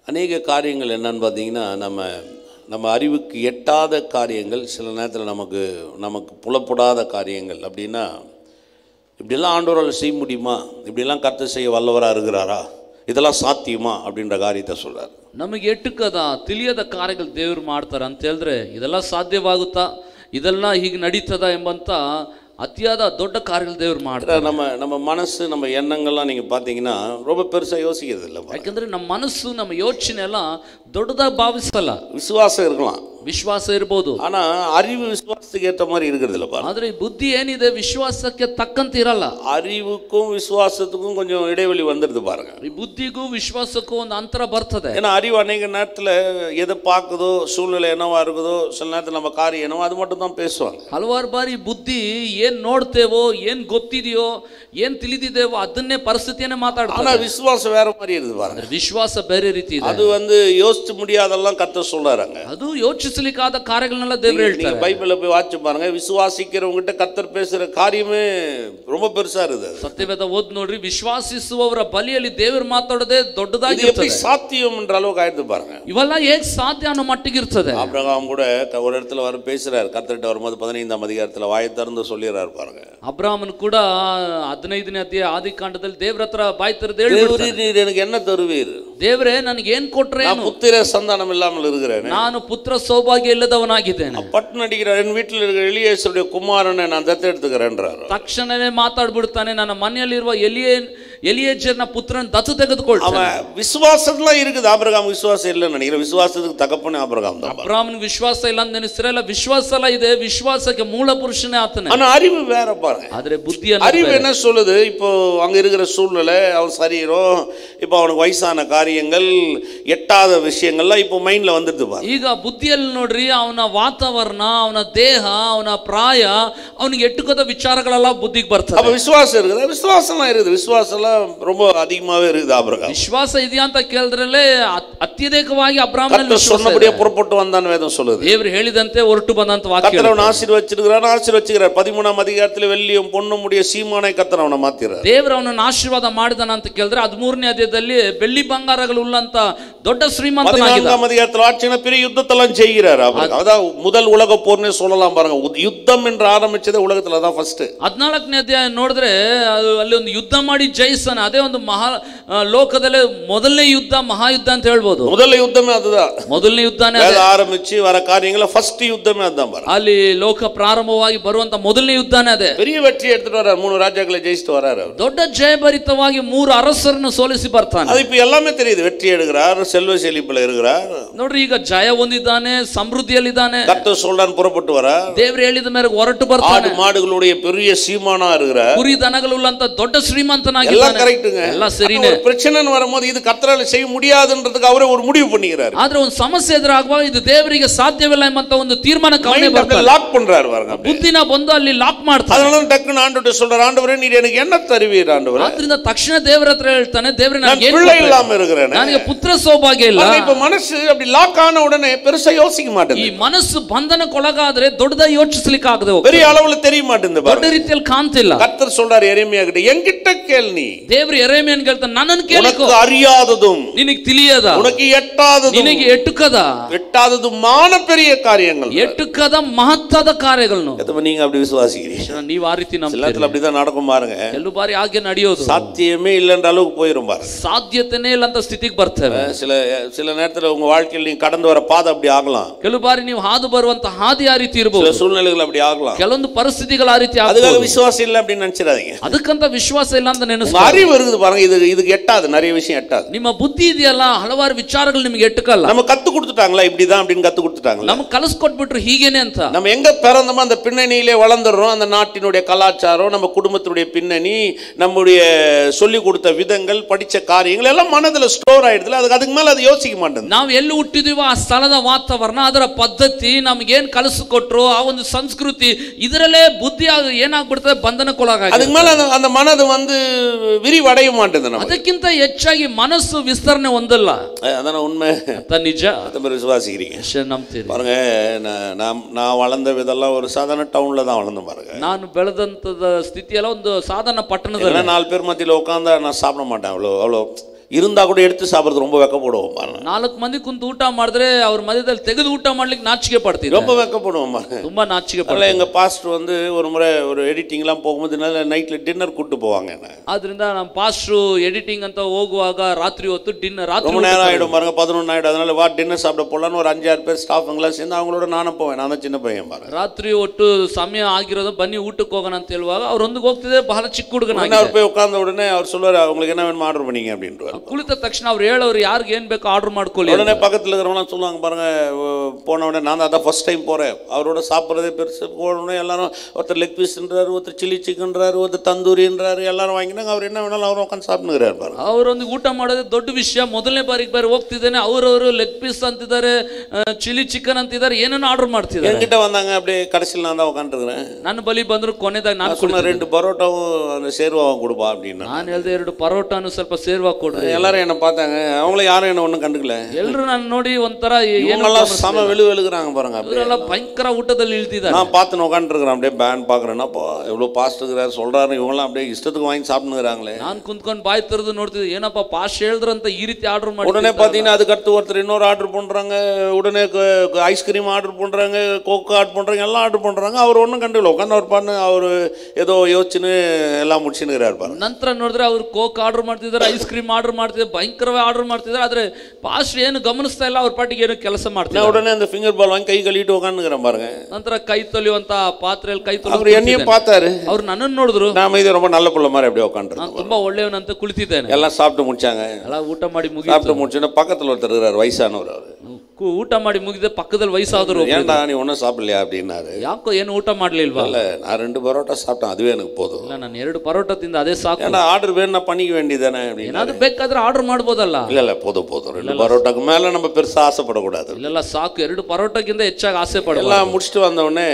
அநேக காரியங்கள் என்னன்னு பார்த்தீங்கன்னா, நம்ம அறிவுக்கு எட்டாத காரியங்கள், சில நேரத்தில் நமக்கு புலப்படாத காரியங்கள். அப்படின்னா, இப்படியெல்லாம் ஆண்டவரால் செய்ய முடியுமா, இப்படியெல்லாம் கர்த்தர் செய்ய வல்லவராக இருக்கிறாரா, இதெல்லாம் ಸಾಧ್ಯமா அப்படின்ற காரியத்தை சொல்றாரு. ನಮಗೆ ಎಟ್ಟುಕದ ತಿಳಿಯದ ಕಾರ್ಯಗಳು ದೇವರು ಮಾಡ್ತಾರೆ ಅಂತ ಹೇಳಿದ್ರೆ ಇದೆಲ್ಲ ಸಾಧ್ಯವಾಗುತ್ತಾ, ಇದೆಲ್ಲ ಹೀಗೆ ನಡೀತದ ಎಂಬಂತ ಅತಿಯಾದ ದೊಡ್ಡ ಕಾರ್ಯಗಳು ದೇವರು ಮಾಡ್ತಾರೆ. நம்ம மனசு, நம்ம எண்ணங்கள்லாம் நீங்கள் பார்த்தீங்கன்னா ரொம்ப பெருசாக யோசிக்கிறது இல்லை. ಯಾಕಂದ್ರೆ ನಮ್ಮ ಮನಸ್ಸು, ನಮ್ಮ ಯೋಚನೆ ಎಲ್ಲ ದೊಡ್ಡದಾಗಿ ಭಾವಿಸಲ್ಲ. விசுவாசம் இருக்கலாம், ವಿಶ್ವಾಸ ಇರಬಹುದು, ஆனா அறிவு விசுவாசத்துக்கு ஏற்ற மாதிரி இருக்கிறது இல்லை. ಆದ್ರೆ ಬುದ್ಧಿ ಏನಿದೆ ವಿಶ್ವಾಸಕ್ಕೆ ತಕ್ಕಂತೆ ಇರಲ್ಲ. அறிவுக்கும் விசுவாசத்துக்கும் கொஞ்சம் இடைவெளி வந்துடுது பாருங்க. ಈ ಬುದ್ಧಿಗೂ ವಿಶ್ವಾಸಕ್ಕೂ ಒಂದು ಅಂತರ ಬರ್ತದೆ. ஏன்னா அறிவு அநேக நேரத்தில் எதை பார்க்குதோ, சூழ்நிலை என்னவா இருக்குதோ, சில நேரத்தில் நம்ம காரியம் என்னவோ அது மட்டும் தான் பேசுவாங்க. ಹಲವಾರು ಬಾರಿ ಬುದ್ಧಿ ಏನ್ ನೋಡ್ತೇವೋ, ಏನ್ ಗೊತ್ತಿದೆಯೋ, ಏನ್ ತಿಳಿದಿದ್ದೇವೋ ಅದನ್ನೇ ಪರಿಸ್ಥಿತಿಯನ್ನೇ ಮಾತಾಡ್ತಾರೆ. ஆனா விசுவாசம் வேற மாதிரி இருக்குது பாருங்க. ವಿಶ್ವಾಸ ಬೇರೆ ರೀತಿ ಇದೆ. அது யோசிச்சு முடியாதெல்லாம் கர்த்தர் சொல்றாங்க. ಅದು ಯೋಚಿಸಲಿಕ್ಕಾದ ಕಾರ್ಯಗಳನ್ನೆಲ್ಲ ದೇವರು ಹೇಳ್ತಾರೆ. பைபிள்ல போய் வாட்சி பாருங்க, விசுவாசிக்கிறவங்ககிட்ட கர்த்தர் பேசுற காரியமே ரொம்ப பெருசா இருக்குது. ಸತ್ಯವೇದ ಓದ್ ನೋಡ್ರಿ, ವಿಶ್ವಾಸಿಸುವವರ ಬಳಿಯಲ್ಲಿ ದೇವರು ಮಾತಾಡೋದೇ ದೊಡ್ಡದಾಗಿರ್ತದೆ. எப்படி சாத்தியம் என்ற அளவுக்கு ஆயிடுது பாருங்க. ಇವೆಲ್ಲ ಹೇಗೆ ಸಾಧ್ಯ ಅನ್ನೋ ಮಟ್ಟಿಗೆ ಇರ್ತದೆ. ஆபிரகாம் கூட ஒரு இடத்துல பேசுறாரு, கர்த்தர்கிட்ட வரும்போது 15ஆம் அதிகாரத்துல வாயை திறந்து சொல்லிறாரு பாருங்க. ಅಬ್ರಾಮನ್ ಕೂಡ 15ನೇ ಅಧ್ಯಾಯ ಆದಿಕಾಂಡದಲ್ಲಿ ದೇವರ ಹತ್ರ ಬಾಯಿ ತೆರೆದು ಹೇಳ್ಬಿಡ್ತಾನೆ, நீர் எனக்கு என்ன தருவீர், ದೇವರೇ ನನಗೆ ಏನ್ ಕೊಟ್ರೆ, நான் புத்திர சந்தானம் இல்லாமல் இருக்கிறேன், ನಾನು ಪುತ್ರ ಸೌಭಾಗ್ಯ ಇಲ್ಲದವನಾಗಿದ್ದೇನೆ, பட்டு நடிக்கிறார், என் வீட்டில் இருக்கிற எலியேசருடைய குமாரனை நான் ದತ್ತೆடுத்துக்கிறேன்றார். ತಕ್ಷಣವೇ ಮಾತಾಡ್ಬಿಡ್ತಾನೆ, ನನ್ನ ಮನೆಯಲ್ಲಿರುವ ಎಲಿಯೇಜರ್ನ ಪುತ್ರನ ದತ್ತು ತೆಗೆದುಕೊಳ್ತಾನೆ. விசுவாசத்துல இருக்குது. ஆபிரகாம் விசுவாசம் இல்லைன்னு நினைக்கிறேன், விசுவாசத்துக்கு தகப்பனே ஆபிரகாம் தான். ಅಬ್ರಾಮನ್ ವಿಶ್ವಾಸ ಇಲ್ಲ ಅಂತ ನೆನೆಸಿರಲ್ಲ, ವಿಶ್ವಾಸ ಎಲ್ಲ ಇದೆ, ವಿಶ್ವಾಸಕ್ಕೆ ಮೂಲ ಪುರುಷನೇ ಆತನೇ. ஆனா அறிவு வேற பாருங்க. ಆದ್ರೆ ಬುದ್ಧಿ அறிவு என்ன சொல்லுது, இப்போ அங்க இருக்கிற சூழ்நிலை, அவன் சரீரம், இப்போ அவனுக்கு வயசான காரியங்கள், எட்டாத விஷயங்கள்லாம் இப்போ மைண்ட்ல வந்துடுது பாருங்க. ಈಗ ಬುದ್ಧಿಯಲ್ಲಿ ನೋಡ್ರಿ, ಅವನ ವಾತಾವರಣ, ಅವನ ದೇಹ, ಅವನ ಪ್ರಾಯ, ಅವನಿಗೆ ಎಟ್ಟುಕದ ವಿಚಾರಗಳೆಲ್ಲ ಬುದ್ಧಿಗೆ ಬರ್ತದೆ. அப்ப விசுவாசம் இருக்குது, விசுவாசம்லாம் இருக்குது, விசுவாசம்லாம் ரொம்ப அதிகமாவே இருக்குது. ஆபிரகாம் ವಿಶ್ವಾಸ ಇದೆಯಾ ಅಂತ ಕೇಳಿದ್ರಲ್ಲೇ ಅತ್ಯಧಿಕವಾಗಿ ಅಬ್ರಾಮನಲ್ಲಿ சொன்னபடியே புறப்பட்டு வந்தான் வேதம் சொல்லுது. ದೇವರು ಹೇಳಿದಂತೆ ಹೊರಟು ಬಂದಂತ ವಾಕ್ಯ. கர்த்தர் அவனை ஆசீர்வதிச்சிருக்கிறார். 13ஆம் அதிகாரத்தில் வெள்ளியும் பொன்னும் உடைய சீமானை கர்த்தர் அவனை மாத்திறார். ದೇವರು ಅವನನ್ನು ಆಶೀರ್ವಾದ ಮಾಡಿದನ ಅಂತ ಕೇಳಿದ್ರೆ 13ನೇ ಅಧ್ಯಾಯದಲ್ಲಿ ಬೆಳ್ಳಿ ಬಂಗಾರಗಳು ಉಳ್ಳಂತ ದೊಡ್ಡ ಶ್ರೀಮಂತನಾಗಿದ್ದ. 14ஆம் அதிகாரத்தில் ஆட்சின பெரிய யுத்தத்தெல்லாம் செய்கிறார். அதான் முதல் உலக போர்னே சொல்லலாம் பாருங்க. யுத்தம் என்று ஆரம்பிச்சதே உலகத்துல தான் ஃபர்ஸ்ட். 14ನೇ ಅಧ್ಯಾಯ ನೋಡಿದ್ರೆ ಅಲ್ಲಿ ಒಂದು ಯುದ್ಧ ಮಾಡಿ ಜಯಿಸ್ತಾನೆ. ಅದೇ ಒಂದು ಮಹಾ ಲೋಕದಲ್ಲಿ ಮೊದಲನೇ ಯುದ್ಧ, ಮಹಾಯುದ್ಧ ಅಂತ ಹೇಳ್ಬೋದು. முதல்ல யுத்தமே அதுதான். ಮೊದಲನೇ ಯುದ್ಧನೇ ஆரம்பிச்சு வர காரியங்கள ஃபர்ஸ்ட் யுத்தமே அதுதான் பாருங்க. ಅಲ್ಲಿ ಲೋಕ ಪ್ರಾರಂಭವಾಗಿ ಬರುವಂತ ಮೊದಲನೇ ಯುದ್ಧನೇ ಅದೇ. பெரிய வெற்றி எடுத்துட்டு வரார், 3 ராஜாக்களை ஜெயிச்சிட்டு வராரு. ದೊಡ್ಡ ಜಯಭರಿತವಾಗಿ 3 ಅರಸರನ್ನು ಸೋಲಿಸಿ ಬರ್ತಾನೆ. அது இப்ப எல்லாமே தெரியுது. வெற்றி எடுக்கிறார், செல்வ செழிப்புல இருக்கிறார். ನೋಡ್ರಿ, ಈಗ ಜಯ ಹೊಂದಿದ್ದಾನೆ, ಸಮೃದ್ಧಿಯಲ್ಲಿದ್ದಾನೆ. கர்த்தர் சொல்றான் புறப்பட்டு வர. ದೇವರು ಹೇಳಿದ ಮೇಲೆ ಹೊರಟು ಬರ್ತಾನೆ. ஆடு மாடுகளுடைய பெரிய சீமானா இருக்கிறார். ಕುರಿ ದನಗಳುಳ್ಳಂತ ದೊಡ್ಡ ಶ್ರೀಮಂತನಾಗಿದ್ದಾನೆ. எல்லாம் கரெக்ட்டுங்க, ಎಲ್ಲ ಸರಿನೇ. பிரச்சனைன்னு வரும்போது இது கர்த்தரால செய்ய முடியாதுன்றதுக்கு அவரே ஒரு முடிவு பண்ணிக்கிறார். ಆದ್ರೆ ಒಂದು ಸಮಸ್ಯೆ ಎದುರಾಗುವಾಗ ಇದು ದೇವರಿಗೆ ಸಾಧ್ಯವಿಲ್ಲ ಎಂಬಂತ ಒಂದು ತೀರ್ಮಾನಕ್ಕೆ ಅವನೇ ಬರ್ತಾನೆ. லாக் பண்றாரு பாருங்க. ಬುದ್ಧಿನ ಬಂದು ಅಲ್ಲಿ ಲಾಕ್ ಮಾಡ್ತಾನೆ. அதனால டக்குன்னு ஆண்டவரே சொல்றார், ஆண்டவரே நீர் எனக்கு என்ன தருவீர் ஆண்டவரே. ಆದ್ರಿಂದ ತಕ್ಷಣ ದೇವರ ಹತ್ರ ಹೇಳ್ತಾನೆ, ದೇವರೇ ನಾನು ಏನು பிள்ளை இல்லாம இருக்கிறேன், ನನಗೆ ಪುತ್ರ ಸೌಭಾಗ್ಯ ಇಲ್ಲ. இப்ப மனசு அப்படி லாக் ஆன உடனே பெருசா யோசிக்க மாட்டேங்குது. ಈ ಮನಸ್ಸು ಬಂಧನಕ್ಕೊಳಗಾದ್ರೆ ದೊಡ್ಡದಾಗಿ ಯೋಚಿಸಲಿಕ್ಕೆ ಆಗದೆ ಹೋಗುತ್ತೆ. பெரிய அளவுல தெரிய மாட்டேங்குது. ದೊಡ್ಡ ರೀತಿಯಲ್ಲಿ ಕಾಣ್ತಿಲ್ಲ. கர்த்தர் சொல்றார் எரேமியா கிட்ட, என்கிட்ட கேள் நீ. ದೇವರು ಎರೆಮೀಯನಿಗೆ ಹೇಳ್ತಾನೆ, ನನ್ನನ್ನು ಕೇಳಿಕೋ. உனக்கு அறியாததும், ನಿನಗೆ ತಿಳಿಯದ, உனக்கு எட்டாததும், ನಿನಗೆ ಎಟ್ಟುಕದ, எட்டாததுமான பெரிய காரியங்கள், ಎಟ್ಟುಕದ ಮಹತ್ವದ ಕಾರ್ಯಗಳನ್ನು எத்தனை நீங்க அப்படி விசுவாசிக்கிறீங்க? ನೀವು ಆ ರೀತಿ சில நேரத்துல அப்படிதான் நடக்கும் பாருங்க. ಎಲ್ಲೂ ಬಾರಿ ಹಾಗೆ ನಡೆಯೋದು, சாத்தியமே இல்லன்ற அளவுக்கு போயிரும் பாருங்க. ಸಾಧ್ಯತೆನೇ ಇಲ್ಲ ಅಂತ ಸ್ಥಿತಿಗೆ ಬರ್ತೇವೆ. சில நேரத்துல உங்க வாழ்க்கையில் நீங்க கடந்து வர பாதை அப்படி ஆகலாம். ಕೆಲವು ಬಾರಿ ನೀವು ಹಾದು ಬರುವಂತ ಹಾದಿ ಆ ರೀತಿ ಇರಬಹುದು. சில சூழ்நிலைகள் அப்படி ஆகலாம். ಕೆಲವೊಂದು ಪರಿಸ್ಥಿತಿಗಳು ಆ ರೀತಿ அதுக்காக ಆಗಬಹುದು. விசுவாசம் இல்ல அப்படின்னு நினைச்சிடாதீங்க. ಅದಕ್ಕಂತ ವಿಶ್ವಾಸ ಇಲ್ಲ ಅಂತ ನೆನೆಸಿ. அறிவு இருக்குது பாருங்க, இதுக்கு எட்டாது, நிறைய விஷயம் எட்டாது. ನಿಮ್ಮ ಬುದ್ಧಿ ಇದೆಯಲ್ಲ, ಹಲವಾರು ವಿಚಾರಗಳು ನಿಮಗೆ ಎಟ್ಟುಕಲ್ಲ. நம்ம கத்து கொடுத்துட்டாங்களா இப்படிதான் அப்படின்னு கத்து கொடுத்துட்டாங்களா? ನಮಗೆ ಕಲಿಸ್ಕೊಟ್ಬಿಟ್ರು ಹೀಗೇನೆ ಅಂತ. நம்ம எங்க பிறந்தோமோ அந்த பின்னணியிலே வளர்ந்துடுறோம். அந்த நாட்டினுடைய கலாச்சாரம், நம்ம குடும்பத்தினுடைய பின்னணி, நம்முடைய சொல்லி கொடுத்த விதங்கள், படிச்ச காரியங்கள் எல்லாம் மனதுல ஸ்டோர் ஆயிடுதுல. அதுக்கு மேல அதை யோசிக்க மாட்டேன். ನಾವು ಎಲ್ಲಿ ಹುಟ್ಟಿದೀವೋ ಆ ಸ್ಥಳದ ವಾತಾವರಣ, ಅದರ ಪದ್ಧತಿ, ನಮ್ಗೆ ಏನ್ ಕಲಿಸಿಕೊಟ್ರು, ಆ ಒಂದು ಸಂಸ್ಕೃತಿ, ಇದರಲ್ಲೇ ಬುದ್ಧಿ ಏನಾಗ್ಬಿಡ್ತದೆ, ಬಂಧನಕ್ಕೊಳಗಾಗಿದೆ. அதுக்கு மேல அந்த மனது விரிவடைய மாட்டேங்குது. ಅದಕ್ಕಿಂತ ಹೆಚ್ಚಾಗಿ ಮನಸ್ಸು ವಿಸ್ತರಣೆ ಹೊಂದಲ್ಲ. அதான உண்மை, ನಿಜ. விசுவாசிக்கிறீங்க ನಂಬ್ತೀರಿ பாருங்க. நான் வளர்ந்த விதெல்லாம் ஒரு சாதாரண டவுன்ல தான் வளர்ந்து பாருங்க. ನಾನು ಬೆಳೆದಂತ ಸ್ಥಿತಿ ಎಲ್ಲ ಒಂದು ಸಾಧಾರಣ ಪಟ್ಟಣದಲ್ಲಿ. 4 பேர் மத்தியில உட்கார்ந்தா நான் சாப்பிட மாட்டேன். அவ்வளோ இருந்தா கூட எடுத்து சாப்பிடுறது ரொம்ப வெக்கப்படுவோம் பாருங்க. 4 ಮಂದಿ ಕುಂತು ಊಟ ಮಾಡಿದ್ರೆ ಅವ್ರ ಮಧ್ಯದಲ್ಲಿ ತೆಗೆದು ಊಟ ಮಾಡ್ಲಿಕ್ಕೆ ನಾಚಿಕೆ ಪಡ್ತಿದ್ರು, ரொம்ப வெக்கப்படுவோம் பாருங்க. ತುಂಬಾ ನಾಚಿಕೆ படல. எங்க பாஸ்டர் வந்து ஒரு முறை ஒரு எடிட்டிங்லாம் போகும்போது நைட்ல டின்னர் கூட்டு போவாங்க என்ன. ಆದ್ರಿಂದ ನಮ್ಮ ಪಾಸ್ಟ್ರು ಎಡಿಟಿಂಗ್ ಅಂತ ಹೋಗುವಾಗ ರಾತ್ರಿ ಹೊತ್ತು ಡಿನ್ನರ್, ರಾತ್ರಿ ரொம்ப நேரம் ஆயிடும் பாருங்க, 11 ஆயிடும். அதனால வா டின்னர் சாப்பிட போலான்னு ஒரு 5-6 பேர் ஸ்டாஃப் எல்லாம் சேர்ந்து அவங்களோட நானும் போவேன். நான் தான் சின்ன பையன் பாருங்க. ರಾತ್ರಿ ಒಟ್ಟು ಸಮಯ ಆಗಿರೋದು ಬನ್ನಿ ಊಟಕ್ಕೆ ಹೋಗೋಣ ಅಂತ ಹೇಳುವಾಗ ಅವ್ರು ಒಂದಿಗೆ ಹೋಗ್ತಿದೆ, ಬಹಳ ಚಿಕ್ಕ ಹುಡುಗನ. அவர் போய் உட்கார்ந்த உடனே அவர் சொல்லுவாரு, அவங்களுக்கு என்ன வேணுமோ ஆர்டர் பண்ணீங்க அப்படின்றாரு. ಕುಳಿತ ತಕ್ಷಣ ಅವ್ರು ಹೇಳೋರು ಯಾರಿಗೆ ಏನ್ ಬೇಕು ಆರ್ಡರ್ ಮಾಡ್ಕೊಳ್ಳಿ. உடனே பக்கத்துல இருக்கிறவங்க சொல்லுவாங்க பாருங்க, போன உடனே நான் தான் ஃபர்ஸ்ட் டைம் போறேன், அவரோட சாப்பிட்றதே பெருசு. போன எல்லாரும் ஒருத்தர் லெக் பீஸ்ன்றாரு, ஒருத்தர் சில்லி சிக்கன்றாரு, ஒருத்தர் தந்தூரின்றாரு, எல்லாரும் வாங்கினாங்க. அவர் என்ன வேணாலும் அவரும் உட்காந்து சாப்பிட்டுக்கிறாரு பாருங்க. ಅವ್ರು ಒಂದು ಊಟ ಮಾಡೋದೇ ದೊಡ್ಡ ವಿಷಯ. ಮೊದಲನೇ ಬಾರಿ ಹೋಗ್ತಿದ್ದೇನೆ, ಅವರವರು ಲೆಗ್ ಪೀಸ್ ಅಂತಿದ್ದಾರೆ, ಚಿಲ್ಲಿ ಚಿಕನ್ ಅಂತಿದ್ದಾರೆ, ಏನೇನೋ ಆರ್ಡರ್ ಮಾಡ್ತಿದ್ದಾರೆ. என்கிட்ட வந்தாங்க, அப்படியே கடைசியில் நான் தான் உட்காந்துருக்கிறேன். ನನ್ನ ಬಳಿ ಬಂದ್ರು, ಕೊನೆದಾಗ ನಾನು சொன்ன 2 பரோட்டாவும் அந்த சேர்வாவும் கொடுப்பா அப்படின்னு ನಾನು ಹೇಳ್ದೆ, 2 ಪರೋಟಾನು ಸ್ವಲ್ಪ ಸೇರ್ವಾ ಕೊಡ್ರಿ. எல்லாரும் என்ன பார்த்தாங்க, அவங்கள யாரும் என்ன ஒன்றும் கண்டுக்கல. ಎಲ್ಲರೂ ನಾನು ನೋಡಿ ಒಂಥರ இவங்கெல்லாம் சம வெளுகிறாங்க பாருங்க. ಅವರೆಲ್ಲ ಭಯಂಕರ ಊಟದಲ್ಲಿ ಇಳ್ತಿದ್ದಾರೆ. நான் பார்த்து உட்காந்துருக்கிறேன், அப்படியே பேன் பார்க்குறேன்னா எவ்வளோ பாஸ்ட் இருக்கிறாரு சொல்றாரு, இவங்கெல்லாம் அப்படியே இஷ்டத்துக்கு வாங்கி சாப்பிட்டுக்கிறாங்களே. ನಾನು ಕುಂತ್ಕೊಂಡು ಬಾಯಿ ತೆರೆದು ನೋಡ್ತಿದ್ದೆ, ಏನಪ್ಪ ಪಾಸ್ಟ್ ಹೇಳಿದ್ರಂತ ಈ ರೀತಿ ಆರ್ಡರ್ ಮಾಡಿ. உடனே பார்த்தீங்கன்னா அதுக்கு அடுத்து ஒருத்தர் இன்னொரு ஆர்டர் பண்ணுறாங்க, உடனே ஐஸ்கிரீம் ஆர்டர் பண்ணுறாங்க, கோக்கு ஆர்டர் பண்ணுறாங்க, எல்லாம் ஆர்டர் பண்ணுறாங்க. அவர் ஒன்றும் கண்டுக்கல, உட்காந்து அவர் பாருங்க, அவர் ஏதோ யோசிச்சுன்னு எல்லாம் முடிச்சுன்னு பாருங்க. ನಂತರ ನೋಡಿದ್ರೆ ಅವ್ರು ಕೋಕ್ ಆರ್ಡರ್ ಮಾಡ್ತಿದ್ದಾರೆ, ಐಸ್ ಕ್ರೀಮ್ ಆರ್ಡರ್ ಮಾಡ್ತಿದ್ದಾರೆ, ಭಯಂಕರವಾಗಿ ಆರ್ಡರ್ ಮಾಡ್ತಿದ್ದಾರೆ. ಆದ್ರೆ ಪಾಸ್ಟ್ ಏನು ಗಮನಿಸ್ತಾ ಇಲ್ಲ, ಅವ್ರ ಪಾಟಿಗೆ ಏನು ಕೆಲಸ ಮಾಡ್ತಾರೆ. உடனே அந்த ஃபிங்கர் பால் வாங்கி கை கழுவிட்டு உட்காந்துக்கிறேன் பாருங்க. ನಂತರ ಕೈ ತೊಳೆಯುವಂತ ಪಾತ್ರೆಯಲ್ಲಿ ಕೈ ತೊಳೆದು அவர் என்னையும் பார்த்தாரு, ಅವ್ರು ನನ್ನನ್ನು ನೋಡಿದ್ರು. நாம இது ரொம்ப நல்ல புள்ள மாதிரி அப்படியே உட்காந்துருக்கோம். ನಾನು ತುಂಬಾ ಒಳ್ಳೆಯವನಂತ ಕುಳಿತಿದ್ದೇನೆ. எல்லாம் சாப்பிட்டு முடிச்சாங்க. ಎಲ್ಲ ಊಟ ಮಾಡಿ சாப்பிட்டு முடிச்சோன்னா பக்கத்தில் ஒருத்தர் இருக்கிறார், வயசானவர். அவர் ಊಟ ಮಾಡಿ ಮುಗಿದ ಪಕ್ಕದಲ್ಲಿ ವಯಸ್ಸಾದ್ರು, ஏன்டா நீ ஒன்றும் சாப்பிடலையா அப்படின்னாரு. ಯಾಕೋ ಏನು ಊಟ ಮಾಡ್ಲಿಲ್ವಾ? இல்லை, நான் 2 பரோட்டா சாப்பிட்டேன், அதுவே எனக்கு போதும். ಇಲ್ಲ, ನಾನು 2 ಪರೋಟ ತಿಂದ ಅದೇ ಸಾಕು. ஏன்னா ஆர்டர் வேணும்னா பண்ணிக்க வேண்டியதானே அப்படின்னு. ಏನಾದ್ರು ಬೇಕಾದ್ರೆ ಆರ್ಡರ್ ಮಾಡ್ಬೋದಲ್ಲ. இல்லை போதும் 2 பரோட்டாக்கு மேலே நம்ம பெருசாக ஆசைப்படக்கூடாது. ಇಲ್ಲ ಸಾಕು, 2 ಪರೋಟಕ್ಕಿಂತ ಹೆಚ್ಚಾಗಿ ಆಸೆ ಪಡಬಾರದು. எல்லாம் முடிச்சுட்டு வந்த உடனே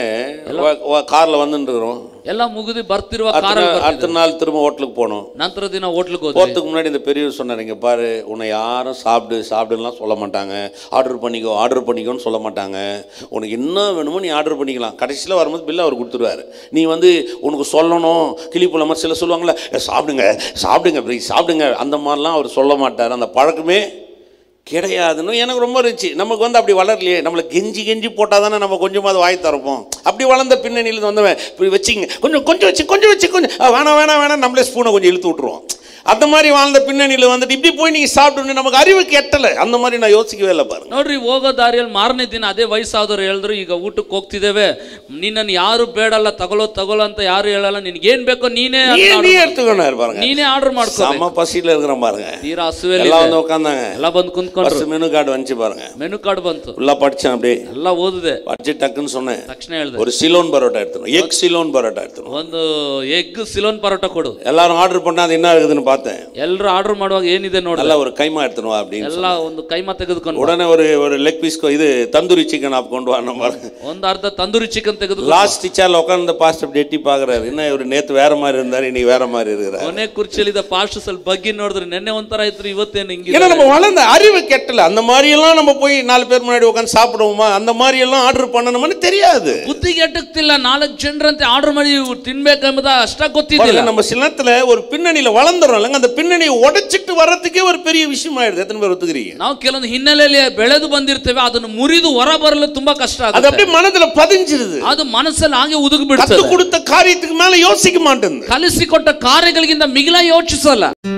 காரில் வந்துட்டு இருக்கிறோம். ಎಲ್ಲ ಮುಗಿದು ಬರ್ತಿರುವ அடுத்த நாள் திரும்ப ஹோட்டலுக்கு போனோம். ನಂತರ ದಿನ ಹೋಟ್ಲಿಗೆ போகிறதுக்கு முன்னாடி இந்த பெரியவர் சொன்னார், இங்கே பாரு, உன்னை யாரும் சாப்பிடுலாம் சொல்ல மாட்டாங்க, ஆர்டர் பண்ணிக்கோன்னு சொல்ல மாட்டாங்க, உனக்கு என்ன வேணுமோ நீ ஆர்டர் பண்ணிக்கலாம், கடைசியில் வரும்போது பில்லை அவர் கொடுத்துருவார். நீ வந்து உனக்கு சொல்லணும், கிளிப்புள்ள மாதிரி சில சொல்லுவாங்களே, சாப்பிடுங்க ப்ளீஸ் சாப்பிடுங்க, அந்த மாதிரிலாம் அவர் சொல்ல மாட்டார். அந்த பழக்கமே கிடையாதுன்னு எனக்கு ரொம்ப இருந்துச்சு. நமக்கு வந்து அப்படி வளரலையே, நம்மளை கெஞ்சி போட்டால் தானே நம்ம கொஞ்சமாவது வாய் தரப்போம். அப்படி வளர்ந்த பின்னணியில் வந்தவன் இப்படி வச்சிங்க, கொஞ்சம் வச்சு வேணாம் நம்மளே ஸ்பூனை கொஞ்சம் இழுத்து விட்டுருவோம். அந்த மாதிரி வாழ்ந்த பின்னணியில் வந்துட்டு இப்படி போய் நீங்கள் சாப்பிட்டு நமக்கு அறிவுக்கு எட்டலை. அந்த மாதிரி நான் யோசிக்கவே இல்லை பாருங்க. ನೋಡ್ರಿ, ಹೋಗೋ ದಾರಿಯಲ್ಲಿ ಮಾರನೇ ದಿನ ಅದೇ ವಯಸ್ಸಾದವ್ರು ಹೇಳಿದ್ರು, ಈಗ ಊಟಕ್ಕೆ ಹೋಗ್ತಿದ್ದೇವೆ, ನಿನ್ನನ್ನು ಯಾರು ಬೇಡಲ್ಲ, ತಗೊಳ್ಳೋ ಅಂತ ಯಾರು ಹೇಳಲ್ಲ, ನಿನ್ಗೆ ಏನ್ ಬೇಕೋ ನೀನೇ எடுத்துக்கணும் பாருங்க, ನೀನೇ ಆರ್ಡರ್ ಮಾಡ್ಕೊ. நம்ம பசியில் இருக்கிற பாருங்க, ತೀರಾ ಹಸುವೆಲ್ಲ எல்லாம் வந்து உட்காந்தாங்க, ಎಲ್ಲ ಬಂದು ಕುಂತ್ಕೊಂಡ್ರು. மெனு கார்டு வந்துச்சு பாருங்க, ಮೆನು ಕಾರ್ಡ್ ಬಂತು, ஃபுல்லாக படித்தேன், அப்படியே ಎಲ್ಲ ಓದಿದೆ, படிச்சு டக்குன்னு சொன்னேன், ತಕ್ಷಣ ಹೇಳಿದೆ, ஒரு சிலோன் பரோட்டா எடுத்துணும், எக் சிலோன் பரோட்டா எடுத்துணும், ಒಂದು ಎಗ್ ಸಿಲೋನ್ ಪರೋಟ ಕೊಡು. எல்லாரும் ஆர்டர் பண்ணா அது என்ன இருக்குதுன்னு பார்த்தேன். ಎಲ್ಲರೂ ಆರ್ಡರ್ ಮಾಡುವಾಗ ಏನಿದೆ ನೋಡಿ, நல்லா ஒரு கைமா எடுத்துணும் அப்படின்னு ಎಲ್ಲ ಒಂದು ಕೈಮಾ ತೆಗೆದುಕೊಂಡು, உடனே ஒரு லெக் பீஸ் இது தந்தூரி சிக்கன் ஆப் கொண்டு வரணும் பாருங்க. ಒಂದು ಅರ್ಧ ತಂದೂರಿ ಚಿಕನ್ ತೆಗೆದುಕೊಂಡು லாஸ்ட் டீச்சர்ல உட்கார்ந்து பாஸ்ட் அப்படி எட்டி பாக்குறாரு, என்ன இவர் நேத்து வேற மாதிரி இருந்தாரு, இன்னைக்கு வேற மாதிரி இருக்கிறாரு. ಕೊನೆ ಕುರ್ಚಿಯಲ್ಲಿದ್ದ ಪಾಸ್ಟ್ ಸ್ವಲ್ಪ ಬಗ್ಗೆ ನೋಡಿದ್ರೆ ನೆನ್ನೆ ಒಂಥರ ಇದ್ರು, ಇವತ್ತೇನು ಹಿಂಗೆ. ஏன்னா நம்ம வளர்ந்த அறிவு கெட்டல, அந்த மாதிரி எல்லாம் நம்ம போய் 4 பேர் முன்னாடி உட்கார்ந்து சாப்பிடுவோமா, அந்த மாதிரி எல்லாம் ஆர்டர் பண்ணணும்னு தெரியாது. ಬುದ್ಧಿಗೆ ಎಟಕ್ತಿಲ್ಲ, 4 ಜನರಂತೆ ಆರ್ಡರ್ ಮಾಡಿ ತಿನ್ಬೇಕೆಂಬುದ ಅಷ್ಟ ಗೊತ್ತಿಲ್ಲ. நம்ம சில நேரத்துல ஒரு பின்னணியில வளர்ந்துறோம் இல்லங்க, அந்த பின்னணியை உடைச்சிட்டு வர்றதுக்கே ஒரு பெரிய விஷயம் ஆயிடுது. எத்தனை பேர் ஒத்துக்கிறீங்க? ನಾವು ಕೆಲವೊಂದು ಹಿನ್ನೆಲೆಯಲ್ಲಿ ಬೆಳೆದು ಬಂದಿರ್ತೇವೆ, ಅದನ್ನು ಮುರಿದು ಹೊರ ಬರಲು ತುಂಬಾ ಕಷ್ಟ ಆಗುತ್ತೆ. ಅದು அப்படியே மனதுல பதிஞ்சிருது, ಅದು ಮನಸ್ಸಲ್ಲಿ ಹಾಗೆ ಉದುಗಿ ಬಿಡುತ್ತದೆ. கத்து கொடுத்த காரியத்துக்கு மேல யோசிக்க மாட்டேங்குது, ಕಲಿಸಿಕೊಟ್ಟ ಕಾರ್ಯಗಳಿಗಿಂತ ಮಿಗಿಲ ಯೋಚಿಸಲ್ಲ.